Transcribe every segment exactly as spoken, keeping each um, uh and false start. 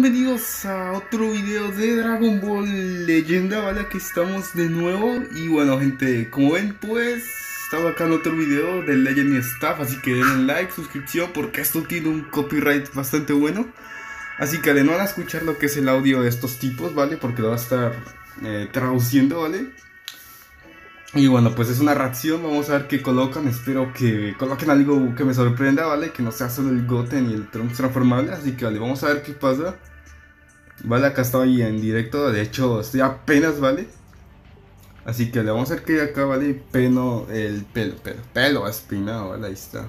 bienvenidos a otro video de Dragon Ball Leyenda, ¿vale? Aquí estamos de nuevo. Y bueno, gente, como ven, pues estaba acá en otro video de Legend y Staff. Así que denle like, suscripción, porque esto tiene un copyright bastante bueno. Así que no van a escuchar lo que es el audio de estos tipos, ¿vale? Porque lo va a estar eh, traduciendo, ¿vale? Y bueno, pues es una reacción, vamos a ver qué colocan. Espero que coloquen algo que me sorprenda, ¿vale? Que no sea solo el Goten y el Trunks transformable. Así que vale, vamos a ver qué pasa. Vale, acá estoy en directo, de hecho estoy apenas, ¿vale? Así que le vamos a ver que acá, ¿vale? Peno, el pelo, pelo, pelo espinado, ¿vale? Ahí está.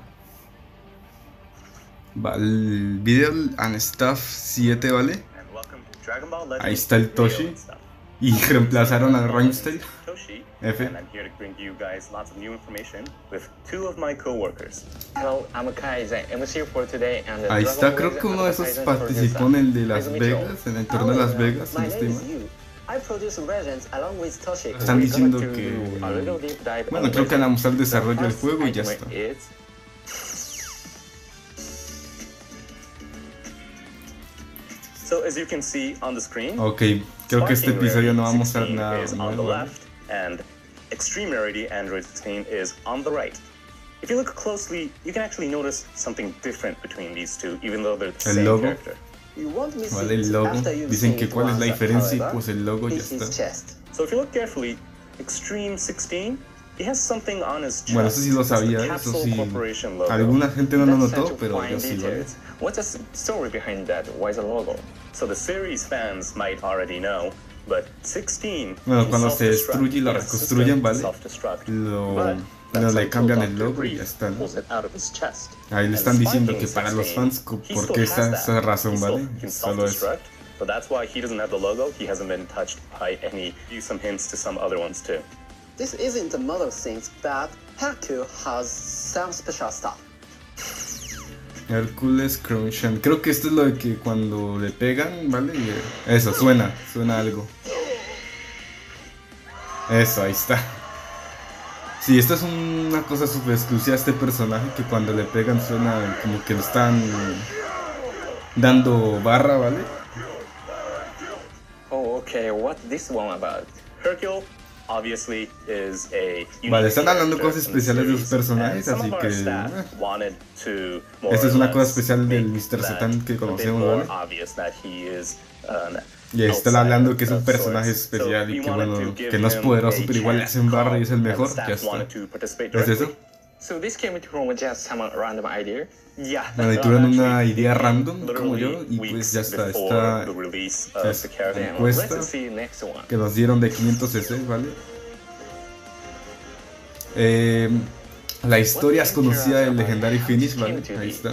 Vale, el video and Staff siete, ¿vale? Ahí está el Toshi. Y reemplazaron al Rhyme-Style. F. And I'm here to bring you guys lots of new information with two of my co-workers. Hello, I'm Kai, the M C for today, and Ahí está, creo que uno de esos participó en el de Las Vegas, en el torneo de Las Vegas, si no estoy mal. Están diciendo que... Bueno, creo que van a mostrar el desarrollo del juego y ya está. So as you can see on the screen, ok, creo que este episodio no va a mostrar nada nuevo. And Extreme Rarity Android sixteen is on the right. If you look closely, you can actually notice something different between these two, even though they're the same character. Vale, el logo. Dicen que cuál es la diferencia y pues el logo ya está. So if you look carefully, Extreme sixteen, he has something on his chest. Bueno, eso sí lo sabía, eso sí. Alguna gente no lo notó, pero yo sí, ¿vale? What's the story behind that? Why is a logo? So the series fans might already know. But sixteen, bueno, cuando se destruye y lo reconstruyen, ¿vale? Lo, lo le cambian el logo y ya está, ¿no? Ahí le están diciendo que para los fans, ¿por qué esta, esta razón, ¿vale? Solo eso. But that's why he doesn't have the logo. He hasn't been touched by any. Use some hints to some other ones too. This isn't the mother things, but Hercule has some special stuff. Hércules Crunchen. Creo que esto es lo de que cuando le pegan, ¿vale? Y eso, suena, suena algo. Eso, ahí está. Sí, esto es una cosa súper exclusiva a este personaje, que cuando le pegan suena como que le están dando barra, ¿vale? Oh, okay, what's this one about? Hercule obviously is a vale, están hablando cosas especiales de los personajes, así que eh. esta es una cosa especial del mister Satan que conocemos, ¿vale? Y ahí están hablando que es un personaje especial y que bueno, que no es poderoso, pero igual le hacen barra y es el mejor, ya está. ¿Es eso? Bueno, y tuvieron una idea random, como yo, y pues ya está, esta encuesta que nos dieron de quinientos C C, ¿vale? Eh, la historia es conocida del Legendary Finish, ¿vale? Ahí está.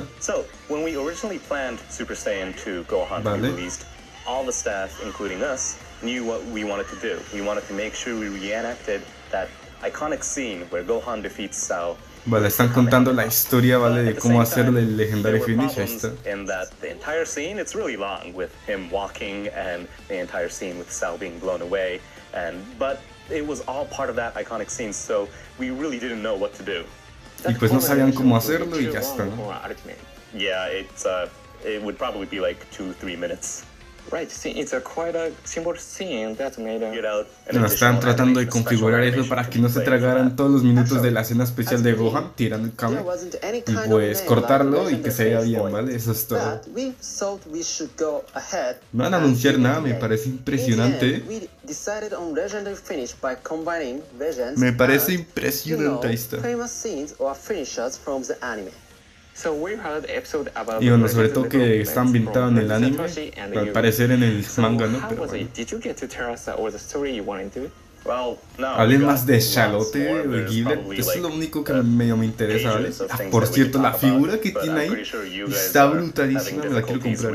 Vale. All the staff, including us, knew what we wanted to do. We wanted to make sure we reenacted that iconic scene where Gohan defeats Cell. Vale, están contando la historia, ¿vale? De cómo hacer el Legendary Finish, ahí está. In that the entire scene, it's really long with him walking and the entire scene with Cell being blown away. And but it was all part of that iconic scene, so we really didn't know what to do. Y pues no sabían cómo hacerlo y ya está, ¿no? Yeah, it's uh, it would probably be like two, three minutes. Right, it's a quite a simple scene that made a... Bueno, están tratando de configurar eso para que no se tragaran todos los minutos de la escena especial de Gohan tirando el cable y pues cortarlo y que se vea bien, ¿vale? Eso es todo. No van a anunciar nada, me parece impresionante. Me parece impresionante, ahí está. Y bueno, sobre todo que está ambientado en el anime, al parecer en el manga, ¿no? Pero bueno. Hablen más de Charlotte, de Giblet, eso es lo único que medio me interesa, ¿vale? Ah, por cierto, la figura que tiene ahí está brutalísima, me la quiero comprar.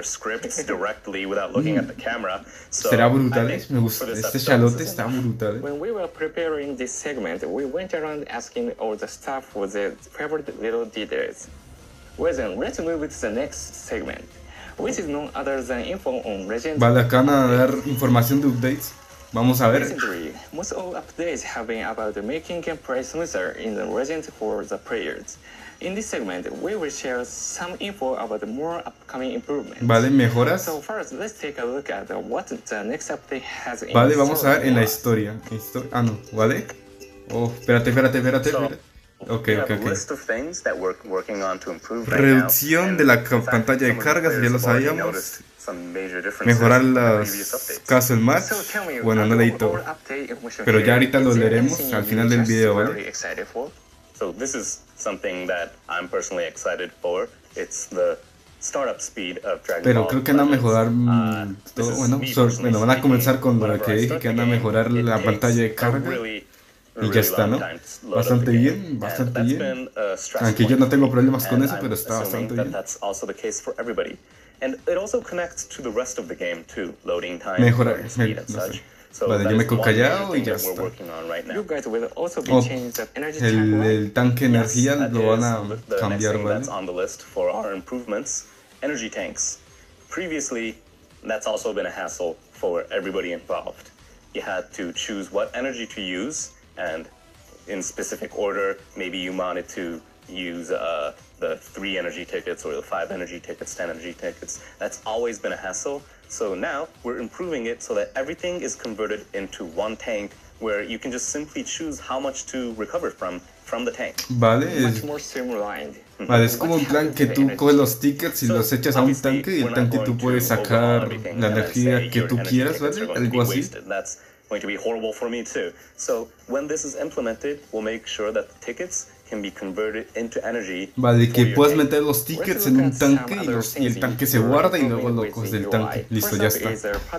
Mm. Será brutal, ¿eh? Me gusta, este Charlotte está brutal, ¿eh? When we were preparing this segment, we went around asking all the staff for their favorite little details. Well then, let's move to the next segment, which is none other than info on Legend. Vale, acá van a dar información de updates. Vamos a ver. Recently, most all updates have been about making gameplay smoother in the Legend for the players. In this segment, we will share some info about the more upcoming improvements. Vale, mejoras. So first, let's take a look at what the next update has in Vale, vamos a ver en la store. historia. Histo- ah, no, ¿vale? Oh, espérate, espérate, espérate. So, espérate. Ok, we ok, have a ok. list of things that we're working on to improve right Reducción now, de la and, in fact, pantalla de some of the cargas, ya players lo have already sabíamos. noticed some major differences Mejorar in the los previous updates. casos match. So tell me, Bueno, no leí our todo. update information Pero here. ya ahorita lo Is there leeremos anything al you final del just video, very ¿vale? excited for? So this is something that I'm personally excited for. It's the startup speed of Dragon Pero Ball creo que van a Legends. mejorar mm, Uh, this todo. is Bueno, me so- personally bueno, van a speaking. comenzar con lo Whenever que I dije, start que the van a game, mejorar it la takes pantalla de a carga. really, Y really ya está, long ¿no? time to load up Bastante the game. bien, And bastante that's bien. been a stress Aunque yo point no for tengo me, problemas con and eso, I'm pero está assuming bastante that bien. that's also the case for everybody. And it also connects to the rest of the game too, loading time, Mejorar, loading speed, me- and no such. sé. So Vale, that yo me is quedo one major callado y thing ya that we're está. working on right now. You guys will also be Oh, changing the energy El, tank, right? el tanque de Yes, energía that lo van is a the- the next cambiar, thing ¿vale? that's on the list for our improvements. Energy tanks. Previously, that's also been a hassle for everybody involved. You had to choose what energy to use, and in specific order, maybe you wanted to use uh, the three energy tickets or the five energy tickets, ten energy tickets. That's always been a hassle. So now we're improving it so that everything is converted into one tank where you can just simply choose how much to recover from from the tank. Vale, Much es, more streamlined. vale, es como What un plan happens que to the tú energy? coges los tickets y So, los echas a un obviously, tanque y el we're not tanque tú going puedes to overhaul sacar everything la and then energía say que your tú energy quieras, tickets are ¿vale? going to be Algo así. wasted. That's going to be horrible for me too. So when this is implemented, we'll make sure that the tickets can be converted into energy. Vale, for que your puedes tank. meter los tickets en un tanque y, los, y el tanque se guarda y luego lo coges del tanque. Listo, ya está.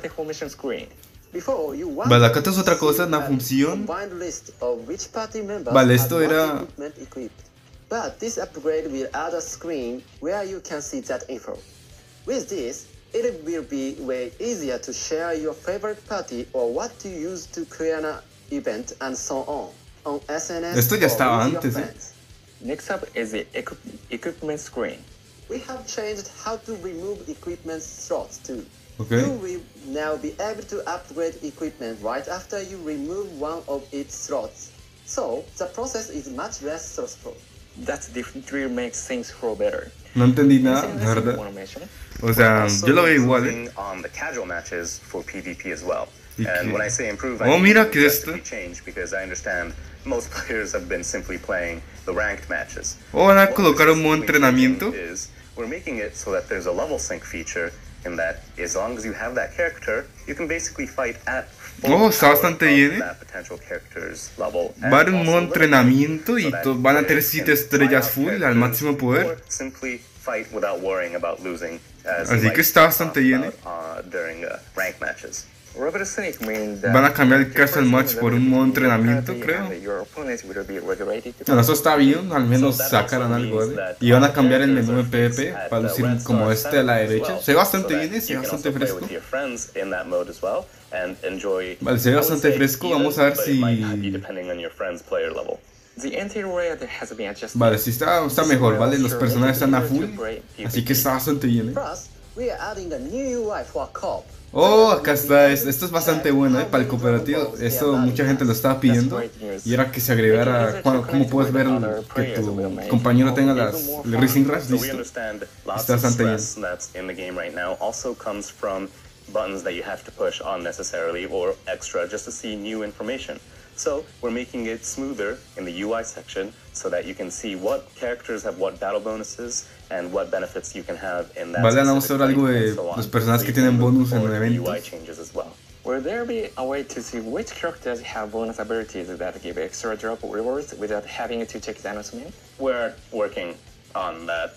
Before, you want Vale, acá tenemos otra cosa, to una see a función. combined list of which party members Vale, have esto what era- equipment equipped. But this upgrade will add a screen where you can see that info. With this, it will be way easier to share your favorite party or what to use to create an event and so on on S N S Esto ya or estaba with your antes, ¿eh? friends. Next up is the equip equipment screen. We have changed how to remove equipment slots too. Okay. You will now be able to upgrade equipment right after you remove one of its slots. So, the process is much less stressful. That definitely makes things flow better. No entendí nada, Anything la else you verdad. wanna mention? O sea, Also yo lo veo igual, ¿eh? improving on the casual matches for PvP as well. ¿Y And qué? when I say improve, I Oh, mean mira, ¿qué es drastically esto? change because I understand most players have been simply playing the ranked matches. O van a What colocar we're un modo specifically entrenamiento. doing is we're making it so that there's a level sync feature in that as long as you have that character, you can basically fight at full Oh, está power bastante of bien, ¿eh? that potential character's level. and Va a haber un also modo level entrenamiento y so that to- van a tener players siete can estrellas try out full al máximo characters poder. or simply fight without worrying about losing, as Así you que might está bastante talk bien, ¿eh? about, uh, during uh, ranked matches. Reverse Cynic means that Van a cambiar el the casual person match por un will modo be entrenamiento, party creo. and your opponent will be regulated. Bueno, eso está bien, al menos So that sacaran also algo, means ¿eh? that Y van a all cambiar el characters menú de are fixed PvP at para the lucir Red como Star este a la seven as derecha. well, Se ve bastante so bien, that ¿eh? Se ve you can bastante also play fresco. with your friends in that mode as well and enjoy, Vale, se ve I would bastante say fresco, even, vamos a ver but it might si- be depending on your friend's player level. The anti-raid has been adjusted. Vale, sí está, está mejor, ¿vale? Los personajes están a full, así que está bastante bien, ¿eh? Plus, we are adding a new U I for co-op. Oh, acá está, es- esto es bastante bueno, ¿eh? Para el cooperativo, esto mucha gente lo estaba pidiendo y era que se agregara, cuando- cómo puedes ver que tu compañero tenga las el Racing Rush, So we listo. understand lots Está of bastante bien. stress that's in the game right now also comes from buttons that you have to push unnecessarily or extra just to see new information. So we're making it smoother in the U I section so that you can see what characters have what battle bonuses and what benefits you can have in that Vale, vamos a specific ver algo fight de and so on. los personajes So que you tienen can look bonus en forward to the U I eventos. changes as well. Will there be a way to see which characters have bonus abilities that give extra drop rewards without having to check the announcement? We're working on that.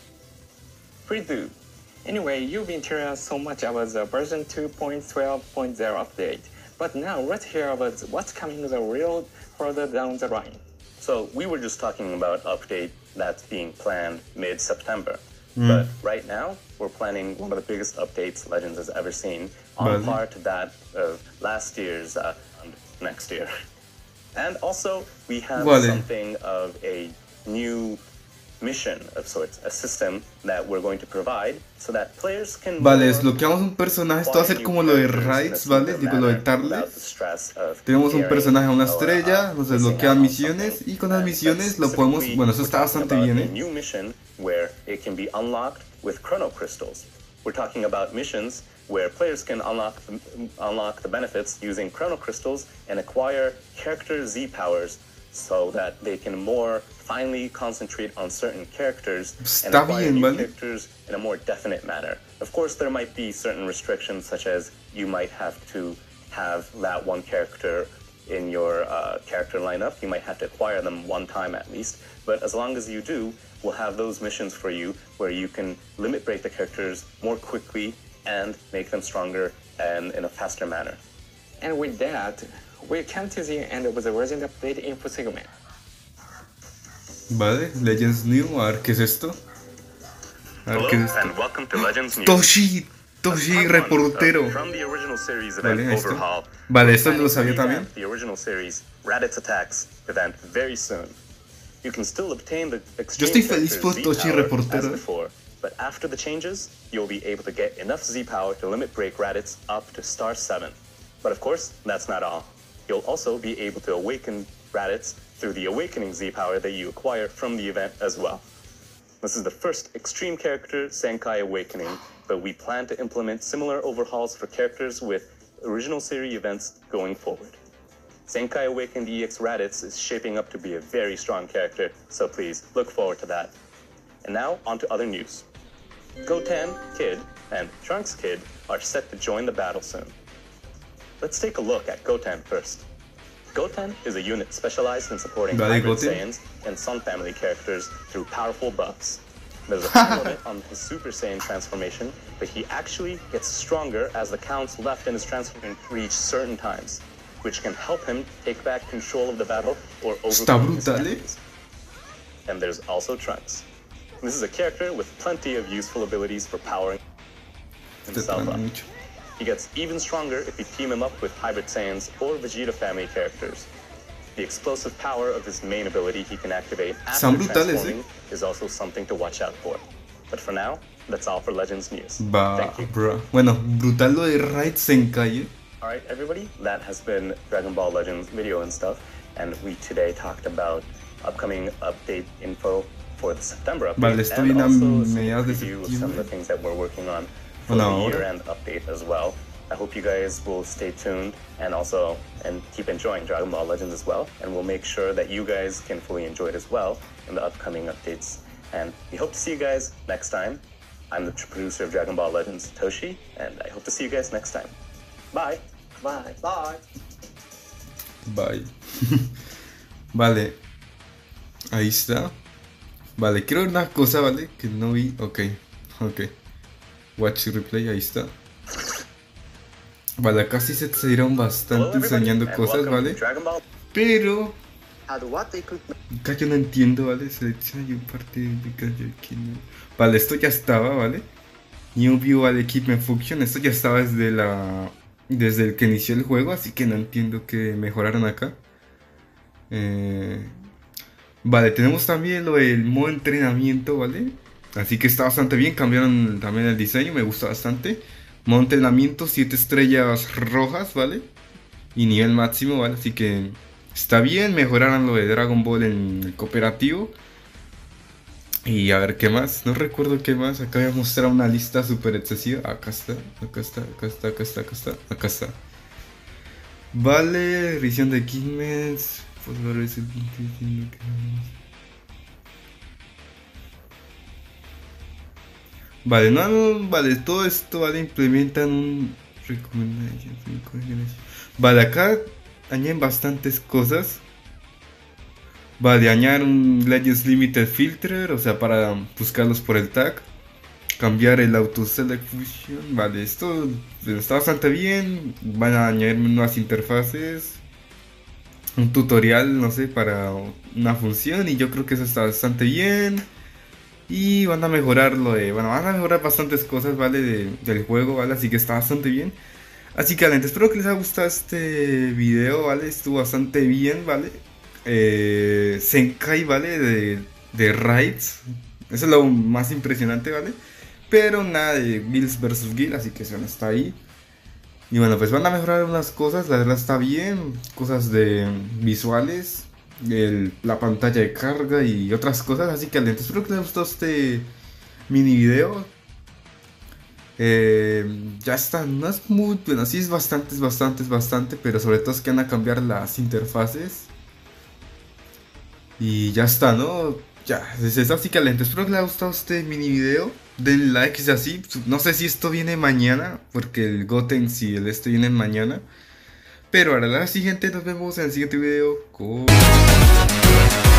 Preview. Anyway, you've been telling us so much about the version two point twelve point zero update, but now let's hear about what's coming the real further down the line. So we were just talking about update that's being planned mid-September. But right now, we're planning one of the biggest updates Legends has ever seen, on Vale. par to that of last year's uh, and next year. And also, we have Vale. something of a new mission of sorts, a system that we're going to provide so that players can Vale, desbloqueamos un personaje, esto va a ser como lo de raids, ¿vale? Digo, lo de Tarles. Tenemos un personaje a una estrella, nos desbloquean misiones y con las misiones lo podemos... Bueno, eso está bastante bien, ¿eh? New mission where it can be unlocked with chrono crystals. We're talking about missions where players can unlock the, unlock the benefits using chrono crystals and acquire character Z powers so that they can more finely concentrate on certain characters and Está acquire bien, new ¿vale? characters in a more definite manner. Of course, there might be certain restrictions, such as you might have to have that one character in your uh, character lineup. You might have to acquire them one time at least. But as long as you do, we'll have those missions for you where you can limit break the characters more quickly and make them stronger and in a faster manner. And with that, we come to the end of the Legend Update info segment. Vale, Legends New, a ver qué es esto. A ver Hello qué es esto. and welcome to Legends News. Toshi, Toshi, Part one reportero. of- From the original series event Vale, esto. Overhaul. Vale, esto we're lo sabía planning to también. revamp The original series Raditz Attacks event very soon. You can still obtain the exchange estoy feliz character por Z Toshi power reportero. as before, but after the changes, you'll be able to get enough Z power to limit break Raditz up to star seven. But of course, that's not all. You'll also be able to awaken Raditz through the awakening Z power that you acquire from the event as well. This is the first extreme character Senkai Awakening, but we plan to implement similar overhauls for characters with original series events going forward. Senkai Awakened E X Raditz is shaping up to be a very strong character, so please look forward to that. And now, on to other news. Goten, Kid, and Trunks Kid are set to join the battle soon. Let's take a look at Goten first. Goten is a unit specialized in supporting Vale, hybrid Goten. Saiyans and Sun family characters through powerful buffs. There's a time limit on his Super Saiyan transformation, but he actually gets stronger as the counts left in his transformation reach certain times, which can help him take back control of the battle or Está overcome his brutal, eh? enemies. And there's also Trunks. This is a character with plenty of useful abilities for powering Te himself trama up. mucho. He gets even stronger if you team him up with Hybrid Saiyans or Vegeta family characters. The explosive power of his main ability he can activate after Son brutales, transforming eh? is also something to watch out for. But for now, that's all for Legends News. Va, Thank you. bro. Bueno, brutal lo de Raid Senkai, eh. Alright everybody, that has been Dragon Ball Legends video and stuff, and we today talked about upcoming update info for the September update, Vale, esto and viene a also a sneak mediados de preview of some of the septiembre. things that we're working on for Bueno, the ahora. year-end update as well. I hope you guys will stay tuned and also and keep enjoying Dragon Ball Legends as well, and we'll make sure that you guys can fully enjoy it as well in the upcoming updates. And we hope to see you guys next time. I'm the producer of Dragon Ball Legends, Toshi, and I hope to see you guys next time. Bye! Bye. Bye. Bye. Vale. Ahí está. Vale, quiero ver una cosa, ¿vale? Que no vi. Ok. Ok. Watch replay, ahí está. Vale, acá sí se te dieron Hello, bastante everybody, enseñando and cosas, welcome ¿vale? to Dragon Ball. Pero And what equipment? acá yo no entiendo, ¿vale? Selecciona y parte de Kaiju Kino. Vale, esto ya estaba, ¿vale? New View, vale, Equipment Function. Esto ya estaba desde la... Desde el que inició el juego, así que no entiendo que mejoraron acá. Eh... Vale, tenemos también lo del modo entrenamiento, ¿vale? Así que está bastante bien, cambiaron también el diseño, me gusta bastante. Modo entrenamiento, siete estrellas rojas, ¿vale? Y nivel máximo, ¿vale? Así que está bien, mejoraron lo de Dragon Ball en el cooperativo. Y a ver qué más, no recuerdo qué más. Acá voy a mostrar una lista súper excesiva. Acá está, acá está, acá está, acá está, acá está, acá está. Vale, revisión de equipments. Pues a ver si entiendo que... Vale, no, no, vale, todo esto, vale, implementan un... recommendation, Vale, acá añaden bastantes cosas. Vale, añadir un Legends Limited Filter, o sea, para buscarlos por el tag. Cambiar el Auto Select Fusion. Vale, esto está bastante bien. Van a añadir nuevas interfaces. Un tutorial, no sé, para una función. Y yo creo que eso está bastante bien. Y van a mejorar lo de... Bueno, van a mejorar bastantes cosas, ¿vale? De, del juego, ¿vale? Así que está bastante bien. Así que, gente, espero que les haya gustado este video, ¿vale? Estuvo bastante bien, ¿vale? Eh, Senkai, ¿vale? De de raids. Eso es lo más impresionante, ¿vale? Pero nada de Guilds versus Guild, así que eso no está ahí. Y bueno, pues van a mejorar unas cosas, la verdad está bien. Cosas de visuales, el, la pantalla de carga y otras cosas. Así que adelante, espero que les gustó este mini video. Eh, ya está, no es muy bueno, sí es bastante, es bastante, es bastante. Pero sobre todo es que van a cambiar las interfaces. Y ya está, ¿no? Ya, es eso, así que adelante, espero que les haya gustado este mini video. Den like si es así. No sé si esto viene mañana, porque el Goten si el este viene mañana. Pero ahora la siguiente, nos vemos en el siguiente video. Con...